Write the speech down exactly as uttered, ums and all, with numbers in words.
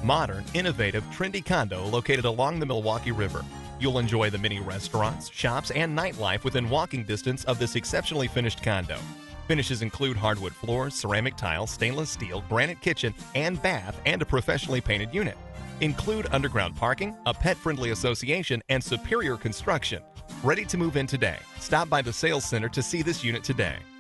modern, innovative, trendy condo located along the Milwaukee River. You'll enjoy the many restaurants, shops, and nightlife within walking distance of this exceptionally finished condo. Finishes include hardwood floors, ceramic tiles, stainless steel, granite kitchen and bath, and a professionally painted unit. Include underground parking, a pet-friendly association, and superior construction. Ready to move in today? Stop by the sales center to see this unit today.